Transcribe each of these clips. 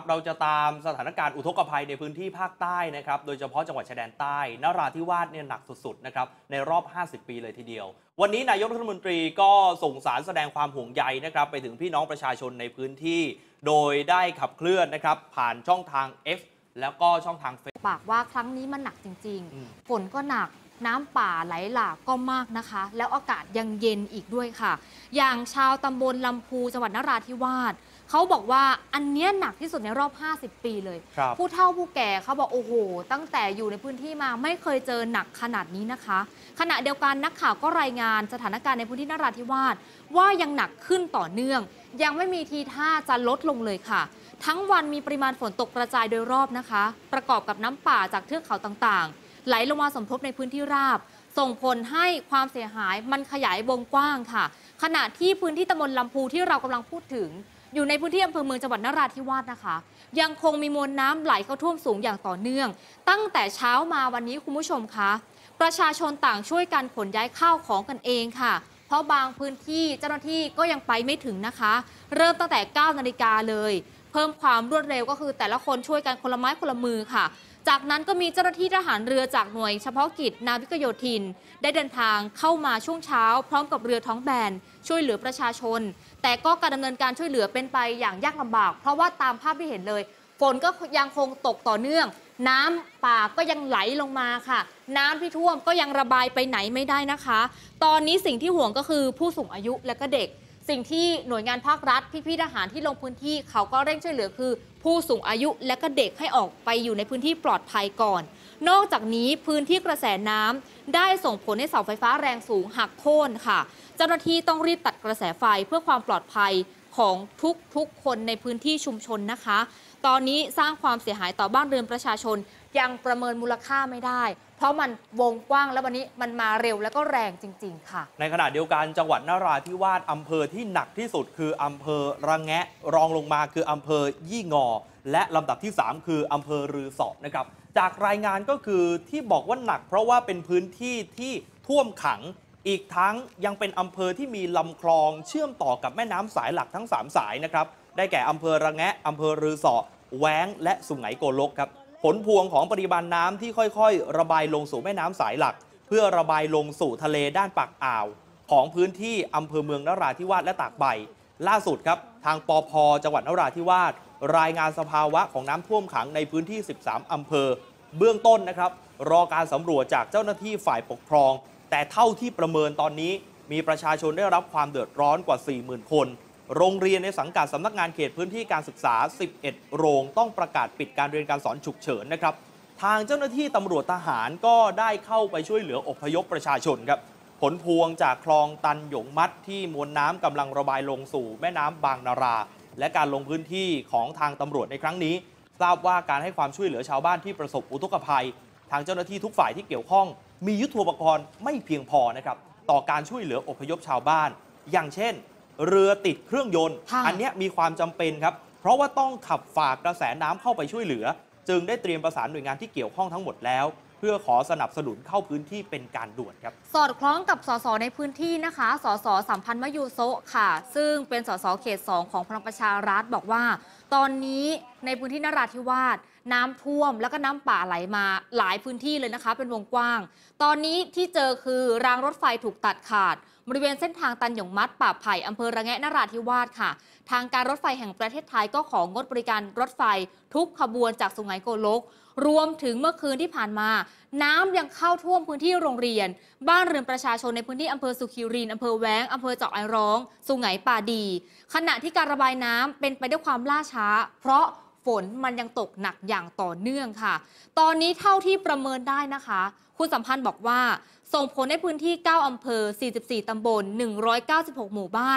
เราจะตามสถานการณ์อุทกภัยในพื้นที่ภาคใต้นะครับโดยเฉพาะจังหวัดชายแดนใต้นราธิวาสเนี่ยหนักสุดๆนะครับในรอบ 50 ปีเลยทีเดียววันนี้นายกรัฐมนตรีก็ส่งสารแสดงความห่วงใยนะครับไปถึงพี่น้องประชาชนในพื้นที่โดยได้ขับเคลื่อนนะครับผ่านช่องทาง X แล้วก็ช่องทางเฟซปากว่าครั้งนี้มันหนักจริงๆฝนก็หนักน้ำป่าไหลหลากก็มากนะคะแล้วอากาศยังเย็นอีกด้วยค่ะอย่างชาวตำบลลำพูจังหวัดนราธิวาสเขาบอกว่าอันเนี้ยหนักที่สุดในรอบ 50 ปีเลยผู้เฒ่าผู้แก่เขาบอกโอ้โหตั้งแต่อยู่ในพื้นที่มาไม่เคยเจอหนักขนาดนี้นะคะขณะเดียวกันนักข่าวก็รายงานสถานการณ์ในพื้นที่นราธิวาสว่ายังหนักขึ้นต่อเนื่องยังไม่มีทีท่าจะลดลงเลยค่ะทั้งวันมีปริมาณฝนตกกระจายโดยรอบนะคะประกอบกับน้ำป่าจากเทือกเขาต่างๆไหลลงมาสมทบในพื้นที่ราบส่งผลให้ความเสียหายมันขยายวงกว้างค่ะขณะที่พื้นที่ตำบลลำพูที่เรากำลังพูดถึงอยู่ในพื้นที่อำเภอเมืองจังหวัดนราธิวาสนะคะยังคงมีมวลน้ำไหลเข้าท่วมสูงอย่างต่อเนื่องตั้งแต่เช้ามาวันนี้คุณผู้ชมคะประชาชนต่างช่วยกันขนย้ายข้าวของกันเองค่ะเพราะบางพื้นที่เจ้าหน้าที่ก็ยังไปไม่ถึงนะคะเริ่มตั้งแต่ 9 นาฬิกาเลยเพิ่มความรวดเร็วก็คือแต่ละคนช่วยกันคนละไม้คนละมือค่ะจากนั้นก็มีเจ้าหน้าที่ทหารเรือจากหน่วยเฉพาะกิจนาวิกโยธินได้เดินทางเข้ามาช่วงเช้าพร้อมกับเรือท้องแบนช่วยเหลือประชาชนแต่ก็การดำเนินการช่วยเหลือเป็นไปอย่างยากลำบากเพราะว่าตามภาพที่เห็นเลยฝนก็ยังคงตกต่อเนื่องน้ำป่าก็ยังไหลลงมาค่ะน้ำที่ท่วมก็ยังระบายไปไหนไม่ได้นะคะตอนนี้สิ่งที่ห่วงก็คือผู้สูงอายุและก็เด็กสิ่งที่หน่วยงานภาครัฐพี่ๆทหารที่ลงพื้นที่เขาก็เร่งช่วยเหลือคือผู้สูงอายุและก็เด็กให้ออกไปอยู่ในพื้นที่ปลอดภัยก่อนนอกจากนี้พื้นที่กระแสน้ำได้ส่งผลให้เสาไฟฟ้าแรงสูงหักโค่นค่ะเจ้าหน้าที่ต้องรีบตัดกระแสไฟเพื่อความปลอดภัยของทุกคนในพื้นที่ชุมชนนะคะตอนนี้สร้างความเสียหายต่อบ้านเรือนประชาชนยังประเมินมูลค่าไม่ได้เพราะมันวงกว้างและวันนี้มันมาเร็วและก็แรงจริงๆค่ะในขณะเดียวกันจังหวัดนราธิวาสอำเภอที่หนักที่สุดคืออำเภอระแงะรองลงมาคืออำเภอยี่งอและลำดับที่ 3 คืออำเภอรือสอนะครับจากรายงานก็คือที่บอกว่าหนักเพราะว่าเป็นพื้นที่ที่ท่วมขังอีกทั้งยังเป็นอำเภอที่มีลำคลองเชื่อมต่อกับแม่น้ำสายหลักทั้ง3สายนะครับได้แก่อำเภอระแงะอำเภอรือสอแว้งและสุไหงโกลกครับผลพวงของปริมาณน้ำที่ค่อยๆระบายลงสู่แม่น้ำสายหลักเพื่อระบายลงสู่ทะเลด้านปากอ่าวของพื้นที่อำเภอเมืองนราธิวาสและตากใบล่าสุดครับทางปภ.จังหวัดนราธิวาสรายงานสภาวะของน้ำท่วมขังในพื้นที่13อำเภอเบื้องต้นนะครับรอการสำรวจจากเจ้าหน้าที่ฝ่ายปกครองแต่เท่าที่ประเมินตอนนี้มีประชาชนได้รับความเดือดร้อนกว่า 40,000 คนโรงเรียนในสังกัดสำนักงานเขตพื้นที่การศึกษา11โรงต้องประกาศปิดการเรียนการสอนฉุกเฉินนะครับทางเจ้าหน้าที่ตำรวจทหารก็ได้เข้าไปช่วยเหลืออพยพประชาชนครับผลพวงจากคลองตันหยงมัดที่มวลน้ำกำลังระบายลงสู่แม่น้ำบางนาราและการลงพื้นที่ของทางตำรวจในครั้งนี้ทราบว่าการให้ความช่วยเหลือชาวบ้านที่ประสบอุทกภัยทางเจ้าหน้าที่ทุกฝ่ายที่เกี่ยวข้องมียุทโธปกรณ์ไม่เพียงพอนะครับต่อการช่วยเหลืออพยพชาวบ้านอย่างเช่นเรือติดเครื่องยนต์อันนี้มีความจำเป็นครับเพราะว่าต้องขับฝ่ากระแสน้ำเข้าไปช่วยเหลือจึงได้เตรียมประสานหน่วยงานที่เกี่ยวข้องทั้งหมดแล้วเพื่อขอสนับสนุนเข้าพื้นที่เป็นการด่วนครับสอดคล้องกับสสในพื้นที่นะคะสสสัมพันธ์มยูโซค่ะซึ่งเป็นสสเขต2ของพลังประชารัฐบอกว่าตอนนี้ในพื้นที่นราธิวาสน้ำท่วมแล้วก็น้ำป่าไหลมาหลายพื้นที่เลยนะคะเป็นวงกว้างตอนนี้ที่เจอคือรางรถไฟถูกตัดขาดบริเวณเส้นทางตันหยงมัดป่าไผ่อำเภอระแงะนราธิวาสค่ะทางการรถไฟแห่งประเทศไทยก็ของงดบริการรถไฟทุกขบวนจากสุไหงโกลกรวมถึงเมื่อคืนที่ผ่านมาน้ำยังเข้าท่วมพื้นที่โรงเรียนบ้านเรือนประชาชนในพื้นที่อำเภอสุขีรินอำเภอแว้งอำเภอเจาะไอร้องสุไหงป่าดีขณะที่การระบายน้ำเป็นไปด้วยความล่าช้าเพราะฝนมันยังตกหนักอย่างต่อเนื่องค่ะตอนนี้เท่าที่ประเมินได้นะคะคุณสัมพันธ์บอกว่าส่งผลในพื้นที่9อำเภอ44ตำบล196หมู่บ้าน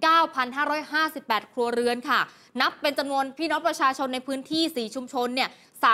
9,558 ครัวเรือนค่ะนับเป็นจำนวนพี่น้องประชาชนในพื้นที่4ชุมชนเนี่ย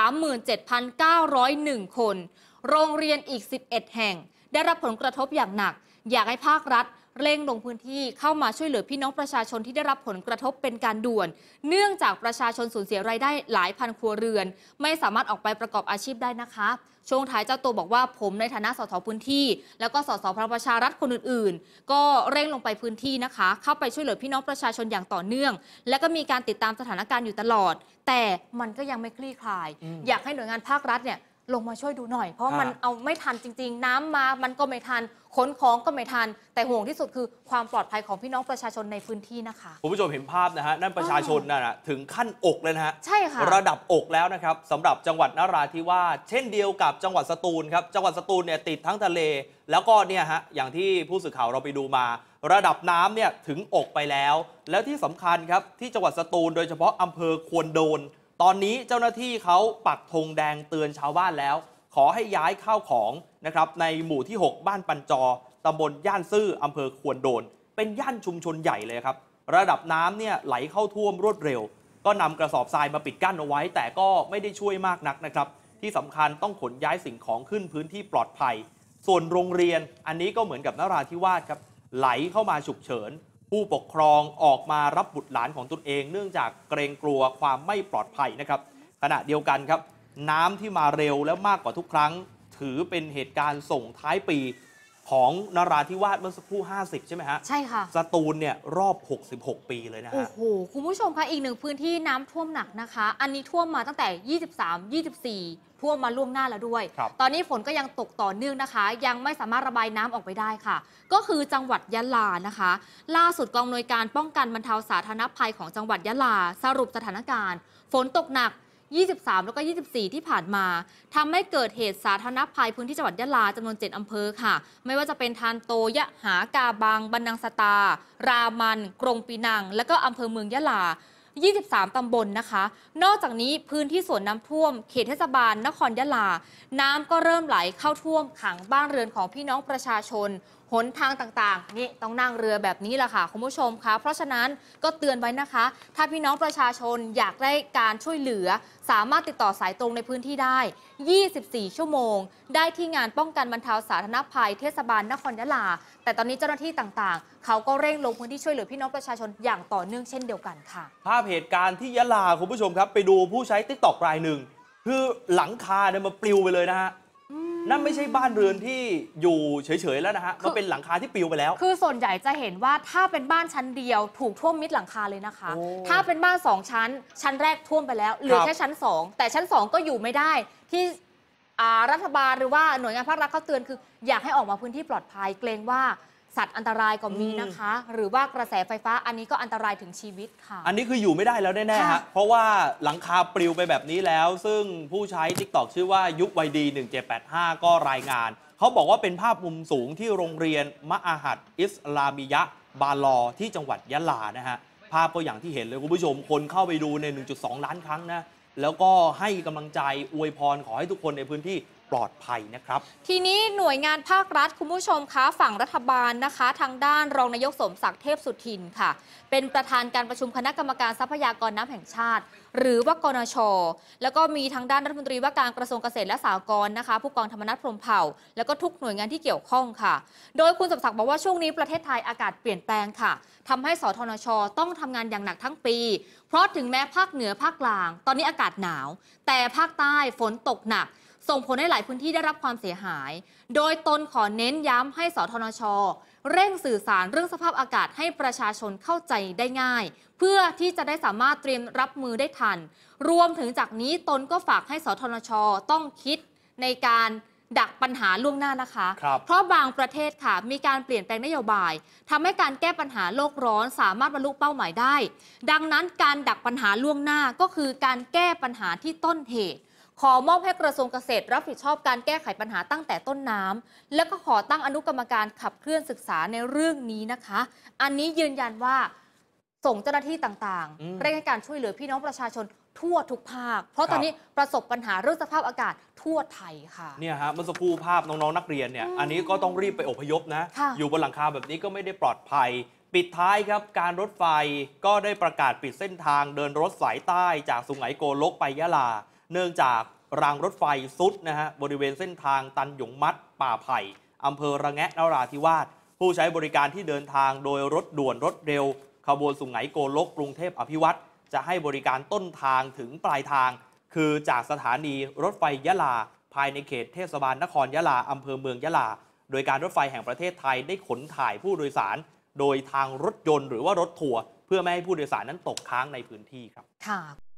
37,901 คนโรงเรียนอีก11แห่งได้รับผลกระทบอย่างหนักอยากให้ภาครัฐเร่งลงพื้นที่เข้ามาช่วยเหลือพี่น้องประชาชนที่ได้รับผลกระทบเป็นการด่วนเนื่องจากประชาชนสูญเสียรายได้หลายพันครัวเรือนไม่สามารถออกไปประกอบอาชีพได้นะคะช่วงท้ายเจ้าตัวบอกว่าผมในฐานะสสพื้นที่แล้วก็สสพลังประชารัฐคนอื่นๆก็เร่งลงไปพื้นที่นะคะเข้าไปช่วยเหลือพี่น้องประชาชนอย่างต่อเนื่องและก็มีการติดตามสถานการณ์อยู่ตลอดแต่มันก็ยังไม่คลี่คลายอยากให้หน่วยงานภาครัฐเนี่ยลงมาช่วยดูหน่อยเพราะมันเอาไม่ทันจริงๆน้ำมามันก็ไม่ทันขนของก็ไม่ทันแต่ห่วงที่สุดคือความปลอดภัยของพี่น้องประชาชนในพื้นที่นะคะคุณผู้ชมเห็นภาพนะฮะนั่นประชาชนนะถึงขั้นอกเลยนะฮะใช่ค่ะระดับอกแล้วนะครับสำหรับจังหวัดนราธิวาสเช่นเดียวกับจังหวัดสตูลครับจังหวัดสตูลเนี่ยติดทั้งทะเลแล้วก็เนี่ยฮะอย่างที่ผู้สื่อข่าวเราไปดูมาระดับน้ำเนี่ยถึงอกไปแล้วแล้วที่สำคัญครับที่จังหวัดสตูลโดยเฉพาะอำเภอควนโดนตอนนี้เจ้าหน้าที่เขาปักธงแดงเตือนชาวบ้านแล้วขอให้ย้ายข้าวของนะครับในหมู่ที่ 6 บ้านปันจอตำบลย่านซื่ออำเภอควนโดนเป็นย่านชุมชนใหญ่เลยครับระดับน้ำเนี่ยไหลเข้าท่วมรวดเร็วก็นำกระสอบทรายมาปิดกั้นเอาไว้แต่ก็ไม่ได้ช่วยมากนักนะครับที่สำคัญต้องขนย้ายสิ่งของขึ้นพื้นที่ปลอดภัยส่วนโรงเรียนอันนี้ก็เหมือนกับนราธิวาสครับไหลเข้ามาฉุกเฉินผู้ปกครองออกมารับบุตรหลานของตนเองเนื่องจากเกรงกลัวความไม่ปลอดภัยนะครับขณะเดียวกันครับน้ำที่มาเร็วแล้วมากกว่าทุกครั้งถือเป็นเหตุการณ์ส่งท้ายปีของนราธิวาสเมื่อสักครู่50ใช่ไหมฮะใช่ค่ะสตูลเนี่ยรอบ66 ปีเลยนะฮะโอ้โหคุณผู้ชมคะอีกหนึ่งพื้นที่น้ำท่วมหนักนะคะอันนี้ท่วมมาตั้งแต่23-24ท่วมมาล่วงหน้าแล้วด้วยตอนนี้ฝนก็ยังตกต่อเนื่องนะคะยังไม่สามารถระบายน้ำออกไปได้ค่ะก็คือจังหวัดยะลานะคะล่าสุดกองอำนวยการป้องกันบรรเทาสาธารณภัยของจังหวัดยะลาสรุปสถานการณ์ฝนตกหนัก23แล้วก็24ที่ผ่านมาทำให้เกิดเหตุสาธารณภัยพื้นที่จังหวัดยะลาจำนวน7อำเภอค่ะไม่ว่าจะเป็นทานโตยะหากาบังบันนังสตารามันกรงปีนังและก็อำเภอเมืองยะลา23ตำบลนะคะนอกจากนี้พื้นที่สวนน้ำท่วมเขตเทศบาลนครยะลาน้ำก็เริ่มไหลเข้าท่วมขังบ้านเรือนของพี่น้องประชาชนหนทางต่างๆนี่ต้องนั่งเรือแบบนี้แหละค่ะคุณผู้ชมคะเพราะฉะนั้นก็เตือนไว้นะคะถ้าพี่น้องประชาชนอยากได้การช่วยเหลือสามารถติดต่อสายตรงในพื้นที่ได้24ชั่วโมงได้ที่งานป้องกันบรรเทาสาธารณภัยเทศบาลนครยะลาแต่ตอนนี้เจ้าหน้าที่ต่างๆเขาก็เร่งลงพื้นที่ช่วยเหลือพี่น้องประชาชนอย่างต่อเนื่องเช่นเดียวกันค่ะภาพเหตุการณ์ที่ยะลาคุณผู้ชมครับไปดูผู้ใช้ TikTok รายหนึ่งคือหลังคาเนี่ยมันปลิวไปเลยนะฮะนั่นไม่ใช่บ้านเรือนที่อยู่เฉยๆแล้วนะฮะมันเป็นหลังคาที่ปลิวไปแล้วคือส่วนใหญ่จะเห็นว่าถ้าเป็นบ้านชั้นเดียวถูกท่วมมิดหลังคาเลยนะคะถ้าเป็นบ้าน2ชั้นแรกท่วมไปแล้วเหลือแค่ชั้น2แต่ชั้น2ก็อยู่ไม่ได้ที่รัฐบาลหรือว่าหน่วยงานภาครัฐเขาเตือนคืออยากให้ออกมาพื้นที่ปลอดภัยเกรงว่าสัตว์อันตรายก็มีนะคะหรือว่ากระแสไฟฟ้าอันนี้ก็อันตรายถึงชีวิตค่ะอันนี้คืออยู่ไม่ได้แล้วแน่ๆฮะเพราะว่าหลังคาปลิวไปแบบนี้แล้วซึ่งผู้ใช้ TikTok ชื่อว่ายุควัยดี1785ก็รายงานเขาบอกว่าเป็นภาพมุมสูงที่โรงเรียนมะอาหัดอิสลามิยะบาลอที่จังหวัดยะลานะฮะภาพก็อย่างที่เห็นเลยคุณผู้ชมคนเข้าไปดูใน 1.2 ล้านครั้งนะแล้วก็ให้กำลังใจอวยพรขอให้ทุกคนในพื้นที่ปลอดภัยนะครับทีนี้หน่วยงานภาครัฐคุณผู้ชมคะฝั่งรัฐบาลนะคะทางด้านรองนายกสมศักดิ์เทพสุทินค่ะเป็นประธานการประชุมคณะกรรมการทรัพยากรน้ำแห่งชาติหรือว่ากนช.แล้วก็มีทางด้านรัฐมนตรีว่าการกระทรวงเกษตรและสหกรณ์นะคะผู้กองธรรมนัฐพรหมเผ่าแล้วก็ทุกหน่วยงานที่เกี่ยวข้องค่ะโดยคุณสมศักดิ์บอกว่าช่วงนี้ประเทศไทยอากาศเปลี่ยนแปลงค่ะทำให้สทนช.ต้องทำงานอย่างหนักทั้งปีเพราะถึงแม้ภาคเหนือภาคกลางตอนนี้อากาศหนาวแต่ภาคใต้ฝนตกหนักส่งผลให้หลายพื้นที่ได้รับความเสียหายโดยตนขอเน้นย้ำให้สทนช.เร่งสื่อสารเรื่องสภาพอากาศให้ประชาชนเข้าใจได้ง่ายเพื่อที่จะได้สามารถเตรียมรับมือได้ทันรวมถึงจากนี้ตนก็ฝากให้สทนช.ต้องคิดในการดักปัญหาล่วงหน้านะคะเพราะบางประเทศค่ะมีการเปลี่ยนแปลงนโยบายทำให้การแก้ปัญหาโลกร้อนสามารถบรรลุเป้าหมายได้ดังนั้นการดักปัญหาล่วงหน้าก็คือการแก้ปัญหาที่ต้นเหตุขอมอบให้กระทรวงเกษตรรับผิดชอบการแก้ไขปัญหาตั้งแต่ต้นน้ำและก็ขอตั้งอนุกรรมการขับเคลื่อนศึกษาในเรื่องนี้นะคะอันนี้ยืนยันว่าส่งเจ้าหน้าที่ต่างๆเร่งให้การช่วยเหลือพี่น้องประชาชนทั่วทุกภาคเพราะตอนนี้ประสบปัญหาเรื่องสภาพอากาศทั่วไทยค่ะเนี่ยฮะเมื่อสักครู่ภาพน้องๆนักเรียนเนี่ยอันนี้ก็ต้องรีบไปอพยพนะอยู่บนหลังคาแบบนี้ก็ไม่ได้ปลอดภัยปิดท้ายครับการรถไฟก็ได้ประกาศปิดเส้นทางเดินรถสายใต้จากสุไหงโกลกไปยะลาเนื่องจากรางรถไฟซุดนะฮะบริเวณเส้นทางตันหยงมัดป่าไผ่อำเภอระแงะนราธิวาสผู้ใช้บริการที่เดินทางโดยรถด่วนรถเร็วขบวนสุไหงโกลกกรุงเทพอภิวัตรจะให้บริการต้นทางถึงปลายทาง คือจากสถานีรถไฟยะลาภายในเขตเทศบาลนครยะลาอำเภอเมืองยะลาโดยการรถไฟแห่งประเทศไทยได้ขนถ่ายผู้โดยสารโดยทางรถยนต์หรือว่ารถทัวร์เพื่อไม่ให้ผู้โดยสารนั้นตกค้างในพื้นที่ครับค่ะ